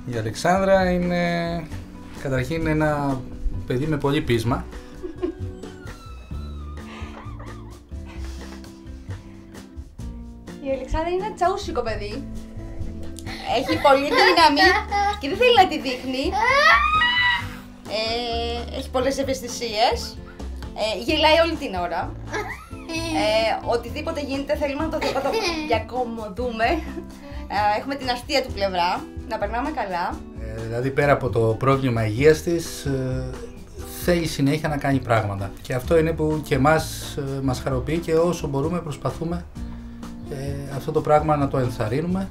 Η Αλεξάνδρα είναι καταρχήν ένα παιδί με πολύ πείσμα. Η Αλεξάνδρα είναι ένα τσαούσικο παιδί. Έχει πολύ δύναμη και δεν θέλει να τη δείχνει. Έχει πολλές ευαισθησίες. Γελάει όλη την ώρα. Οτιδήποτε γίνεται θέλουμε να το διακομωδούμε. Έχουμε την αστεία του πλευρά, να περνάμε καλά. Δηλαδή πέρα από το πρόβλημα υγείας της, θέλει συνέχεια να κάνει πράγματα. Και αυτό είναι που και εμάς μας χαροποιεί και όσο μπορούμε προσπαθούμε αυτό το πράγμα να το ενθαρρύνουμε.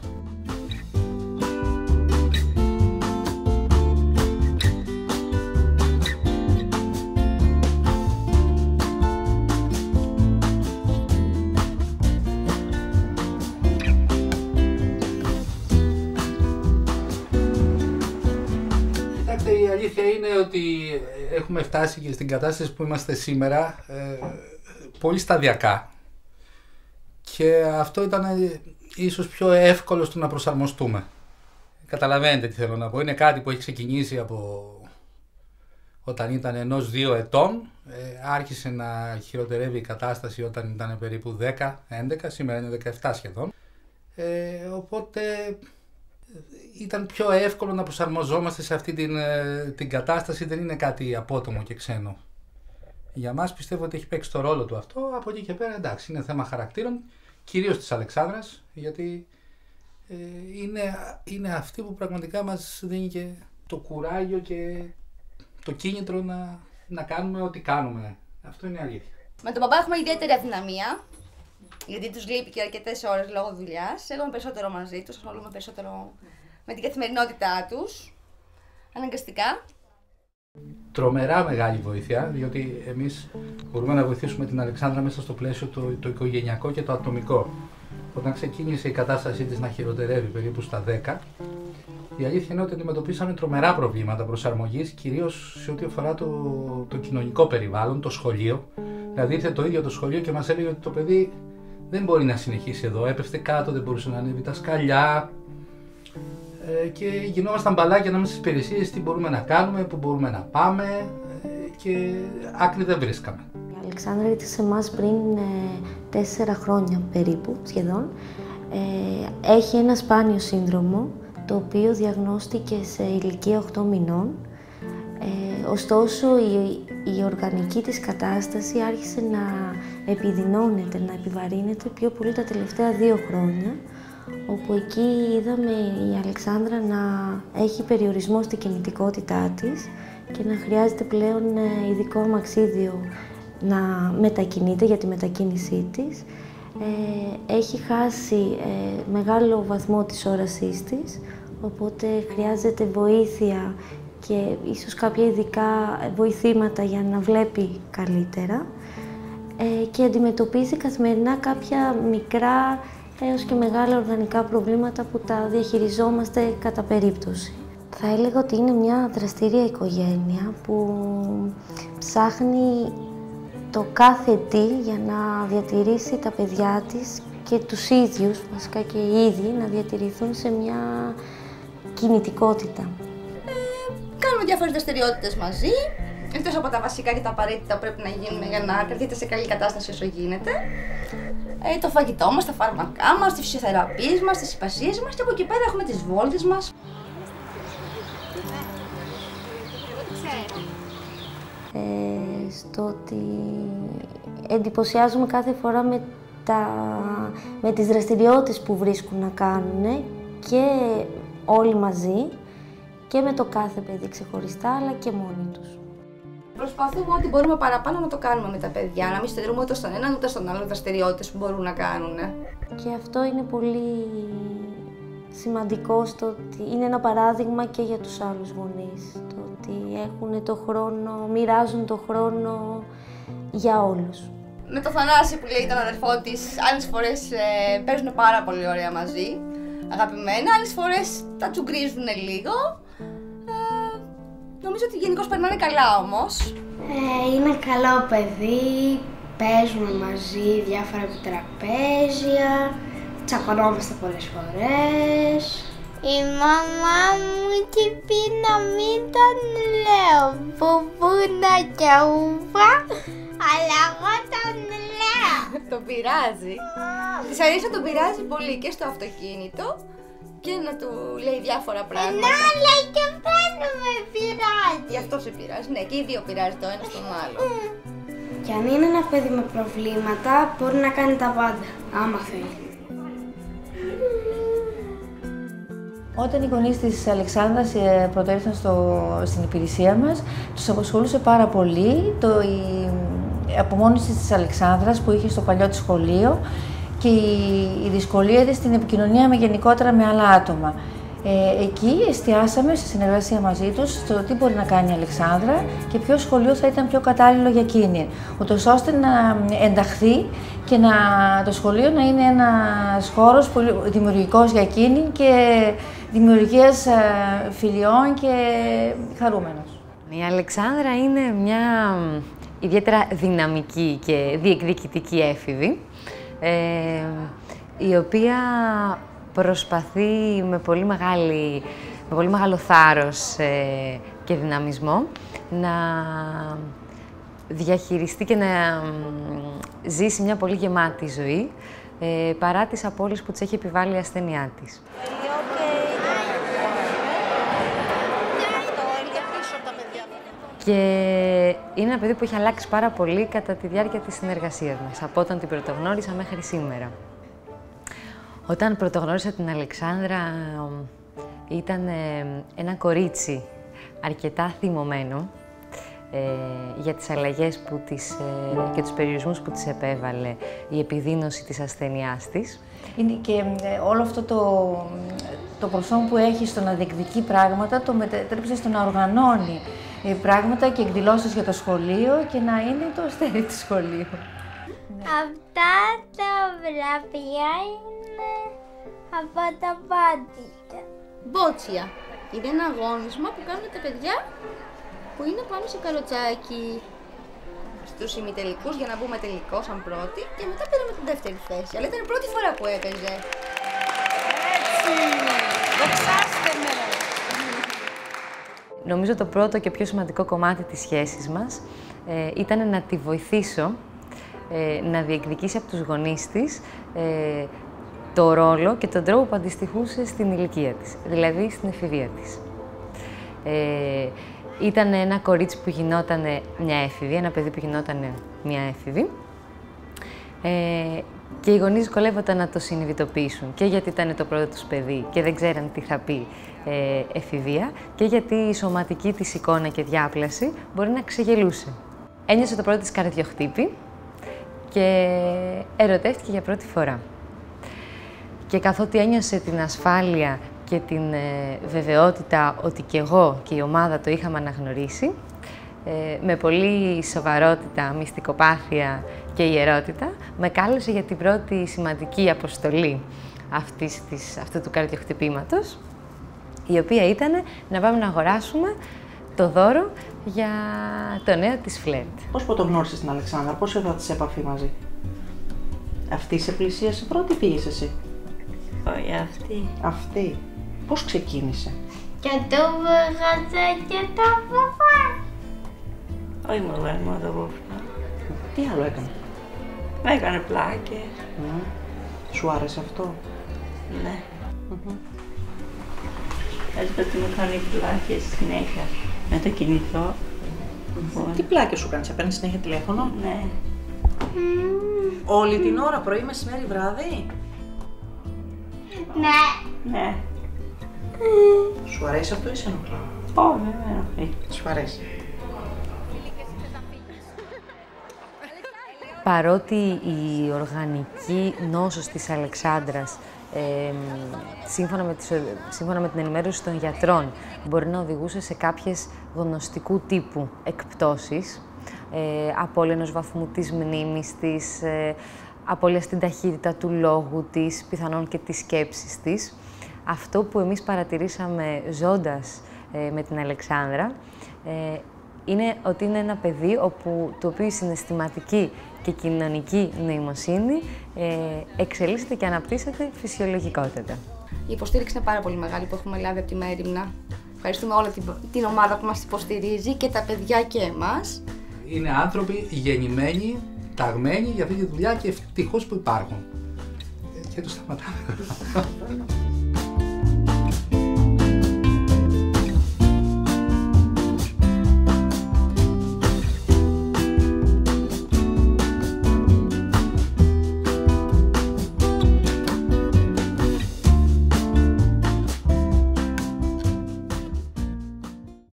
Η αλήθεια είναι ότι έχουμε φτάσει και στην κατάσταση που είμαστε σήμερα πολύ σταδιακά και αυτό ήταν ίσως πιο εύκολο στο να προσαρμοστούμε. Καταλαβαίνετε τι θέλω να πω, είναι κάτι που έχει ξεκινήσει από όταν ήταν 1-2 ετών, άρχισε να χειροτερεύει η κατάσταση όταν ήταν περίπου 10-11, σήμερα είναι 17 σχεδόν, οπότε ήταν πιο εύκολο να προσαρμοζόμαστε σε αυτή την κατάσταση, δεν είναι κάτι απότομο και ξένο. Για μας πιστεύω ότι έχει παίξει το ρόλο του αυτό, από εκεί και πέρα εντάξει, είναι θέμα χαρακτήρων, κυρίως της Αλεξάνδρας, γιατί είναι αυτή που πραγματικά μας δίνει και το κουράγιο και το κίνητρο να κάνουμε ό,τι κάνουμε. Αυτό είναι αλήθεια. Με τον παπά έχουμε ιδιαίτερη αδυναμία, γιατί τους λείπει και αρκετές ώρες λόγω δουλειάς. Εγώ είμαι περισσότερο μαζί τους, ασχολούμαι περισσότερο με την καθημερινότητά τους, αναγκαστικά. Τρομερά μεγάλη βοήθεια, διότι εμείς μπορούμε να βοηθήσουμε την Αλεξάνδρα μέσα στο πλαίσιο το οικογενειακό και το ατομικό. Όταν ξεκίνησε η κατάστασή της να χειροτερεύει περίπου στα 10, η αλήθεια είναι ότι αντιμετωπίσαμε τρομερά προβλήματα προσαρμογής, κυρίως σε ό,τι αφορά το κοινωνικό περιβάλλον, το σχολείο. Δηλαδή ήρθε το ίδιο το σχολείο και μας έλεγε ότι το παιδί δεν μπορεί να συνεχίσει εδώ, έπεφτε κάτω, δεν μπορούσε να ανέβει τα σκαλιά και γινόμασταν μπαλάκια ανάμεσα στις υπηρεσίες, τι μπορούμε να κάνουμε, πού μπορούμε να πάμε και άκρη δεν βρίσκαμε. Η Αλεξάνδρα ήρθε σε εμάς πριν 4 χρόνια περίπου, σχεδόν. Έχει ένα σπάνιο σύνδρομο, το οποίο διαγνώστηκε σε ηλικία 8 μηνών. Ωστόσο, η οργανική της κατάσταση άρχισε να επιδεινώνεται, να επιβαρύνεται πιο πολύ τα τελευταία 2 χρόνια, όπου εκεί είδαμε η Αλεξάνδρα να έχει περιορισμό στην κινητικότητά της και να χρειάζεται πλέον ειδικό αμαξίδιο να μετακινείται για τη μετακίνησή της. Έχει χάσει μεγάλο βαθμό της όρασής της, οπότε χρειάζεται βοήθεια και ίσως κάποια ειδικά βοηθήματα για να βλέπει καλύτερα και αντιμετωπίζει καθημερινά κάποια μικρά έως και μεγάλα οργανικά προβλήματα που τα διαχειριζόμαστε κατά περίπτωση. Θα έλεγα ότι είναι μια δραστήρια οικογένεια που ψάχνει το κάθε τι για να διατηρήσει τα παιδιά της και τους ίδιους, βασικά και οι ίδιοι, να διατηρηθούν σε μια κινητικότητα. Κάνουμε διάφορες δραστηριότητες μαζί, εκτός από τα βασικά και τα απαραίτητα που πρέπει να γίνουν για να κρατείτε σε καλή κατάσταση όσο γίνεται. Το φαγητό μας, τα φάρμακά μας, τις φυσιοθεραπείες μας, τις υπασίες μας και από εκεί πέρα έχουμε τις βόλτες μας. Στο ότι εντυπωσιάζουμε κάθε φορά με τις δραστηριότητες που βρίσκουν να κάνουν και όλοι μαζί και με το κάθε παιδί ξεχωριστά αλλά και μόνοι τους. Προσπαθούμε ό,τι μπορούμε παραπάνω να το κάνουμε με τα παιδιά, να μην στερούμε ούτε στον έναν ούτε στον άλλο δραστηριότητες που μπορούν να κάνουν. Και αυτό είναι πολύ σημαντικό στο ότι είναι ένα παράδειγμα και για τους άλλους γονείς. Το ότι έχουν το χρόνο, μοιράζουν το χρόνο για όλους. Με το Θανάση που λέει τον αδερφό της, άλλες φορές παίζουν πάρα πολύ ωραία μαζί, αγαπημένα, άλλες φορές τα τσουγκρίζουν λίγο. Νομίζω ότι γενικώς περνάνε καλά όμως. Είναι καλό παιδί, παίζουμε μαζί διάφορα επιτραπέζια, τσακωνόμαστε πολλές φορές. Η μαμά μου και πει να μην τον λέω μπουμπούνα και ούβα, αλλά εγώ τον λέω. Τον πειράζει. Της αρέσει να τον πειράζει πολύ και στο αυτοκίνητο και να του λέει διάφορα πράγματα. Ναι, αλλά και εμένα με πειράζει. Γι' αυτό σε πειράζει. Ναι, και οι δύο πειράζει το ένα στον άλλο. Και αν είναι ένα παιδί με προβλήματα, μπορεί να κάνει τα πάντα, άμα θέλει. Όταν οι γονείς της Αλεξάνδρας πρωτοήρθαν στην υπηρεσία μας, τους απασχολούσε πάρα πολύ η απομόνωση της Αλεξάνδρας που είχε στο παλιό της σχολείο και η δυσκολία της στην επικοινωνία γενικότερα με άλλα άτομα. Εκεί εστιάσαμε σε συνεργασία μαζί τους στο τι μπορεί να κάνει η Αλεξάνδρα και ποιο σχολείο θα ήταν πιο κατάλληλο για εκείνη, ούτως ώστε να ενταχθεί και το σχολείο να είναι ένας χώρος πολύ δημιουργικός για εκείνη και δημιουργίας φιλιών και χαρούμενος. Η Αλεξάνδρα είναι μια ιδιαίτερα δυναμική και διεκδικητική έφηβη, η οποία προσπαθεί με πολύ μεγάλο θάρρος και δυναμισμό να διαχειριστεί και να ζήσει μια πολύ γεμάτη ζωή παρά τις απώλειες που της έχει επιβάλει η ασθένειά της. Και είναι ένα παιδί που έχει αλλάξει πάρα πολύ κατά τη διάρκεια της συνεργασίας μας, από όταν την πρωτογνώρισα μέχρι σήμερα. Όταν πρωτογνώρισα την Αλεξάνδρα, ήταν ένα κορίτσι αρκετά θυμωμένο για τις αλλαγές και τους περιορισμούς που της επέβαλε η επιδείνωση της ασθένειάς της. Είναι και όλο αυτό το προσόν που έχει στο να διεκδικεί πράγματα, το μετέτρεψε στο να οργανώνει πράγματα και εκδηλώσεις για το σχολείο και να είναι το αστέρι του σχολείου. Αυτά τα βραβεία είναι από τα πάντητα. Μπότσια. Είναι ένα αγώνισμα που κάνουν τα παιδιά που είναι πάνω σε καροτσάκι στους ημιτελικούς για να μπούμε τελικό σαν πρώτη και μετά πήραμε την δεύτερη θέση. Αλλά ήταν η πρώτη φορά που έπαιζε. Έτσι! Δοξάστε με! Νομίζω το πρώτο και πιο σημαντικό κομμάτι της σχέσης μας ήταν να τη βοηθήσω να διεκδικήσει από τους γονείς της το ρόλο και τον τρόπο που αντιστοιχούσε στην ηλικία της, δηλαδή στην εφηβεία της. Ήταν ένα κορίτσι που γινόταν μια έφηβη, ένα παιδί που γινόταν μια έφηβη και οι γονείς δυσκολεύονταν να το συνειδητοποιήσουν και γιατί ήταν το πρώτο τους παιδί και δεν ξέραν τι θα πει εφηβεία και γιατί η σωματική της εικόνα και διάπλαση μπορεί να ξεγελούσε. Ένιωσε το πρώτο της καρδιοχτύπη και ερωτεύτηκε για πρώτη φορά. Και καθότι ένιωσε την ασφάλεια και την βεβαιότητα ότι και εγώ και η ομάδα το είχαμε αναγνωρίσει, με πολύ σοβαρότητα, μυστικοπάθεια και ιερότητα, με κάλεσε για την πρώτη σημαντική αποστολή αυτού του καρδιοχτυπήματος, η οποία ήταν να πάμε να αγοράσουμε το δώρο για το νέο της φλερτ. Πώς πρωτογνώρισες την Αλεξάνδρα, πώς ήρθατε σε επαφή μαζί? Αυτή σε πλησίασε πρώτη ή πήγες εσύ? Όχι, αυτή. Αυτή. Πώς ξεκίνησε? Και το βγάζα και το βουφά. Όχι μου βγάζει μόνο το βούφνα. Τι άλλο έκανε? Με έκανε πλάκες. Σου άρεσε αυτό? Ναι. Έτσι ότι μου κάνει πλάκες συνέχεια με το κινητό. Τι πλάκες σου κάνεις, παίρνεις συνέχεια τηλέφωνο? Ναι. Όλη την ώρα, πρωί, μεσημέρι, βράδυ? Ναι. Ναι. Σου αρέσει αυτό ή σε ενοχλεί? Όχι, δεν με ενοχλεί. Σου αρέσει? Παρότι η οργανική νόσος της Αλεξάνδρας, σύμφωνα με την ενημέρωση των γιατρών, μπορεί να οδηγούσε σε κάποιες γνωστικού τύπου εκπτώσεις, απώλεια ενός βαθμού της μνήμης της, απώλεια στην ταχύτητα του λόγου της, πιθανόν και της σκέψης της. Αυτό που εμείς παρατηρήσαμε ζώντας με την Αλεξάνδρα είναι ότι είναι ένα παιδί το οποίο η συναισθηματική και κοινωνική νοημοσύνη εξελίσσεται και αναπτύσσεται φυσιολογικότατα. Η υποστήριξη είναι πάρα πολύ μεγάλη που έχουμε λάβει από τη Μέριμνα. Ευχαριστούμε όλη την ομάδα που μας υποστηρίζει και τα παιδιά και εμάς. Είναι άνθρωποι γεννημένοι, ταγμένοι για αυτή τη δουλειά και ευτυχώς που υπάρχουν. Και τους σταματάμε.